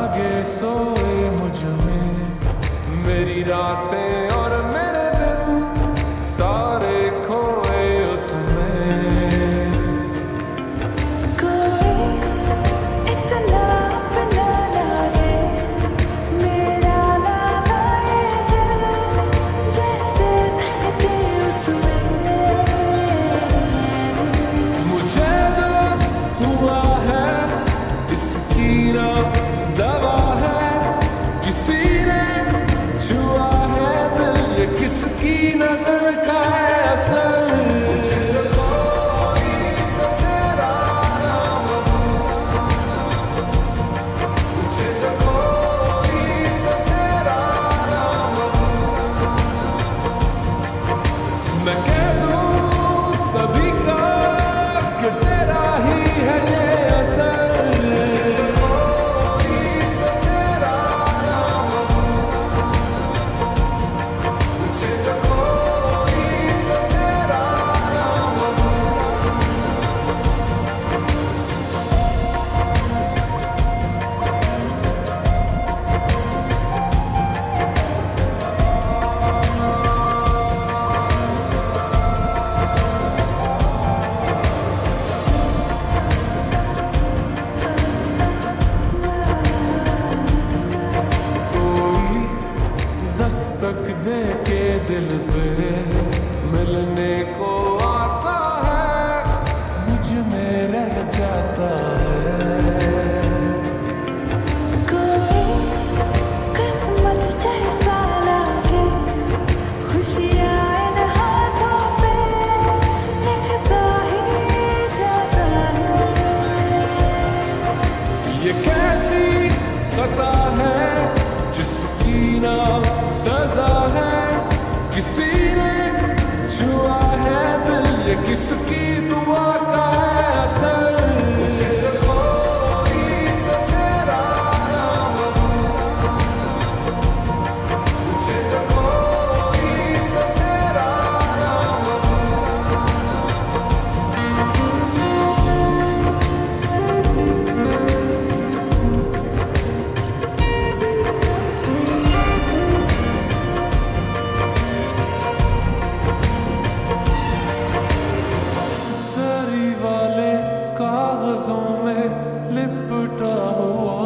जागे सोए मुझ में मेरी रातें और मेरे दिन सारे खोए उसमें। कोई इतना अपना लागे मेरा नाना ये दिल जैसे धड़के उसमें। मुझे जो हुआ है इसकी ना दवा है, किसी ने छुआ है दिल ये किसकी नजर का है असर। मुझे जो कोई तो तेरा नाम हो, मुझे जो कोई तो तेरा नाम हो, मैं कह दूं सभी का कि तेरा ही है ये असर। मुझे जो कोई तो तेरा नाम हो, मुझे जो कोई तो तेरा नाम हो। कोई दस्तक दे के दिल पे मिलने को आता है, मुझ में रह जाता है। कोई किस्मत जैसा लागे खुशियाँ इन हाथों पे लिखता ही जाता है। ये कैसी खता है जिसकी ना सजा है, किसी ने छुआ है दिल ये किसकी दुआ का है असर। मुझे जो कोई तो तेरा नाम हो, मुझे जो कोई तो तेरा नाम हो। जरी वाले कागजों में लिपटा हुआ